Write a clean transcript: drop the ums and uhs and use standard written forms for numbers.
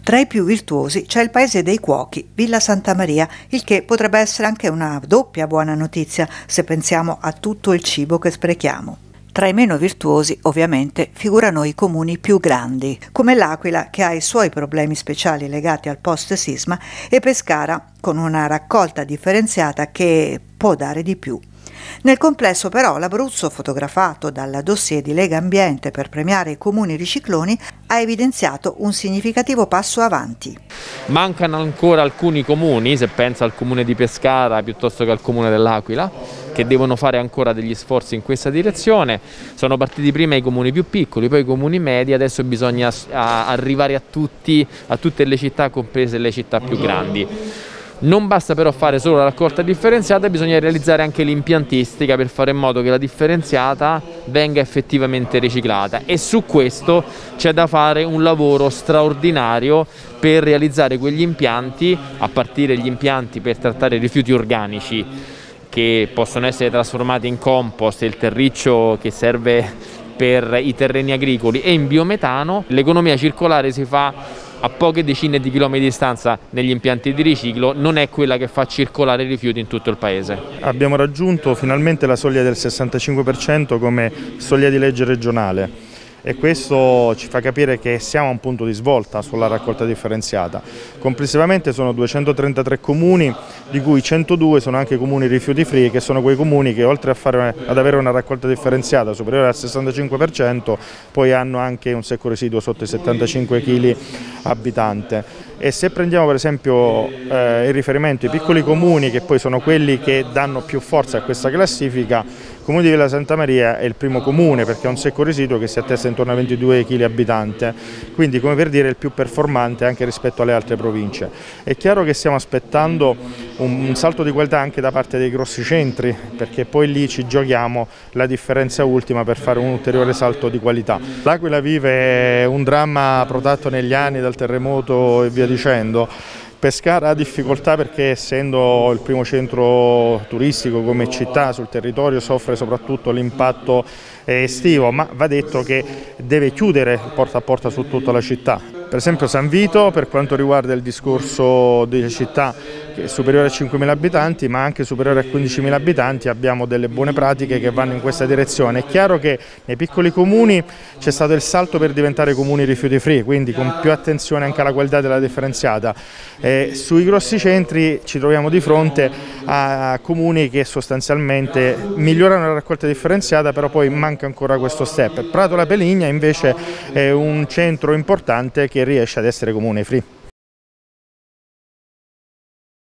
Tra i più virtuosi c'è il paese dei cuochi, Villa Santa Maria, il che potrebbe essere anche una doppia buona notizia se pensiamo a tutto il cibo che sprechiamo. Tra i meno virtuosi, ovviamente, figurano i comuni più grandi, come l'Aquila, che ha i suoi problemi speciali legati al post-sisma, e Pescara, con una raccolta differenziata che può dare di più. Nel complesso però l'Abruzzo, fotografato dal dossier di Lega Ambiente per premiare i comuni ricicloni, ha evidenziato un significativo passo avanti. Mancano ancora alcuni comuni, se pensa al comune di Pescara piuttosto che al comune dell'Aquila, che devono fare ancora degli sforzi in questa direzione. Sono partiti prima i comuni più piccoli, poi i comuni medi, adesso bisogna arrivare a tutte le città, comprese le città più grandi. Non basta però fare solo la raccolta differenziata, bisogna realizzare anche l'impiantistica per fare in modo che la differenziata venga effettivamente riciclata, e su questo c'è da fare un lavoro straordinario per realizzare quegli impianti, a partire dagli impianti per trattare i rifiuti organici che possono essere trasformati in compost, il terriccio che serve per i terreni agricoli, e in biometano. L'economia circolare si fa a poche decine di chilometri di distanza negli impianti di riciclo, non è quella che fa circolare i rifiuti in tutto il paese. Abbiamo raggiunto finalmente la soglia del 65% come soglia di legge regionale, e questo ci fa capire che siamo a un punto di svolta sulla raccolta differenziata. Complessivamente sono 233 comuni, di cui 102 sono anche comuni rifiuti free, che sono quei comuni che oltre ad avere una raccolta differenziata superiore al 65%, poi hanno anche un secco residuo sotto i 75 kg abitante. E se prendiamo per esempio il riferimento ai piccoli comuni, che poi sono quelli che danno più forza a questa classifica, il comune di Villa Santa Maria è il primo comune perché ha un secco residuo che si attesta intorno a 22 kg abitante, quindi come per dire il più performante anche rispetto alle altre province. È chiaro che stiamo aspettando un salto di qualità anche da parte dei grossi centri, perché poi lì ci giochiamo la differenza ultima per fare un ulteriore salto di qualità. L'Aquila vive un dramma protatto negli anni dal terremoto e via dicendo. Pescara ha difficoltà perché, essendo il primo centro turistico come città sul territorio, soffre soprattutto l'impatto estivo, ma va detto che deve chiudere porta a porta su tutta la città. Per esempio San Vito, per quanto riguarda il discorso delle città, che è superiore a 5.000 abitanti, ma anche superiore a 15.000 abitanti, abbiamo delle buone pratiche che vanno in questa direzione. È chiaro che nei piccoli comuni c'è stato il salto per diventare comuni rifiuti free, quindi con più attenzione anche alla qualità della differenziata. Sui grossi centri ci troviamo di fronte a comuni che sostanzialmente migliorano la raccolta differenziata, però poi manca ancora questo step. Prato La Peligna invece è un centro importante che riesce ad essere comune free.